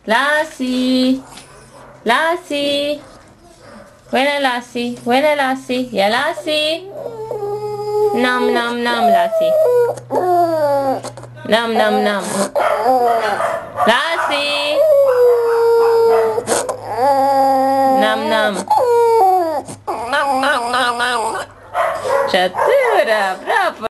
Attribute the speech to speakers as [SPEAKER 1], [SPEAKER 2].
[SPEAKER 1] Lassie. Lassie. Buena Lassie. Buena Lassie. Ya Lassie. Nom nom nom Lassie. Nom nom nom. Lassie. Nom nom. Chatura, bravo.